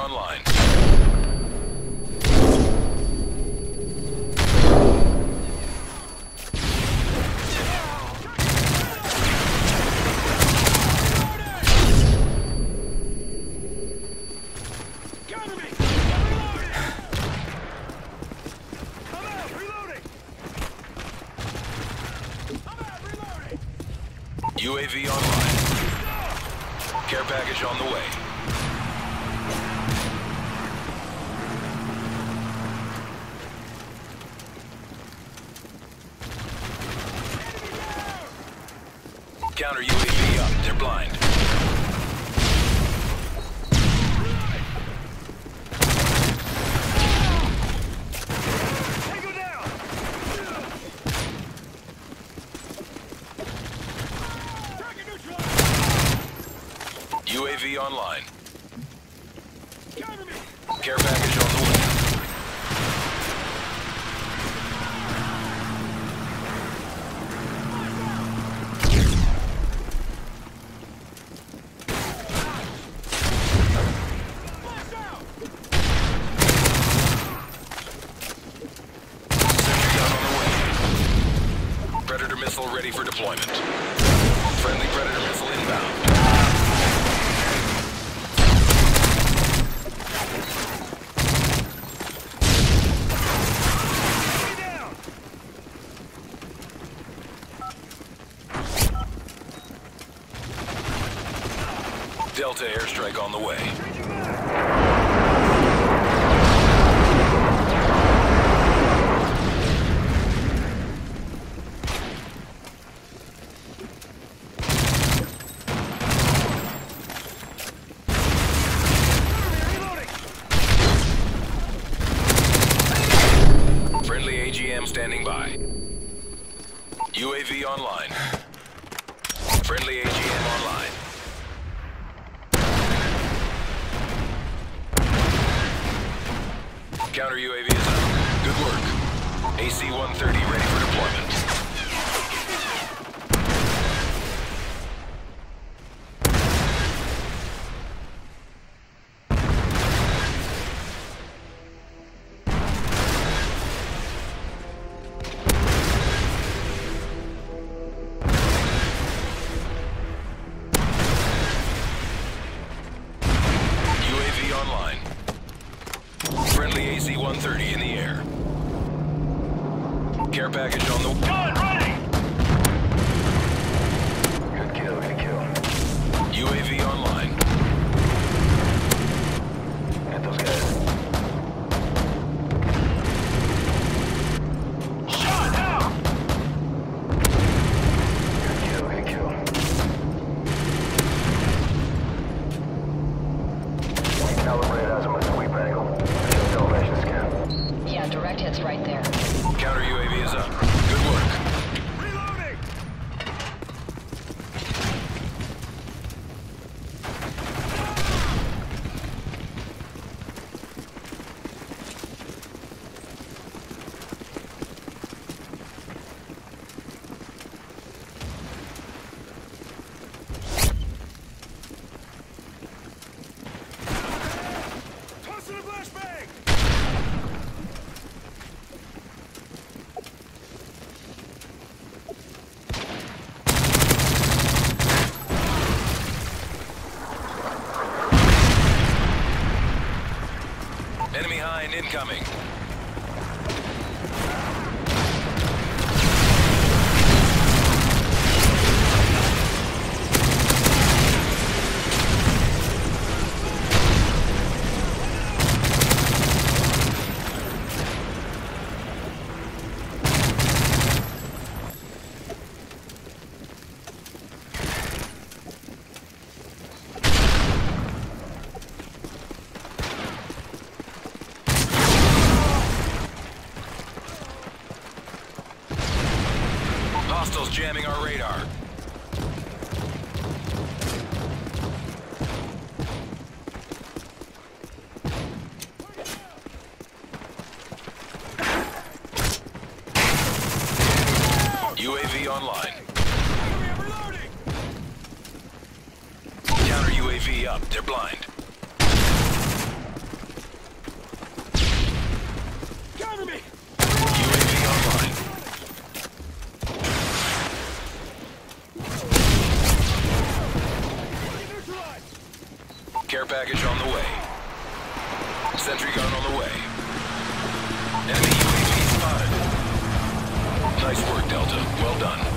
online. UAV online. Care package on the way. Counter UAV up. They're blind. UAV online. Care package on the way. Predator missile ready for deployment. Friendly Predator missile inbound. Delta airstrike on the way. Friendly AGM standing by. UAV online. Friendly AGM online. Counter UAV is up. Good work. AC-130 ready for deployment. UAV online. Friendly AC-130 in the air. Care package on the... Gun ready! Good kill, good kill. UAV online. Get those guys. Shot out! Good kill, good kill. Calibrate azimuth sweep angle. Elevation scan. Yeah, direct hit's right there. Counter UAV is up. Good work. Reloading! Tossing a flashbang! Enemy hind incoming. Hostiles jamming our radar. UAV online. Reloading! Counter UAV up. They're blind. Sentry gun on the way. Enemy UAV spotted. Nice work, Delta. Well done.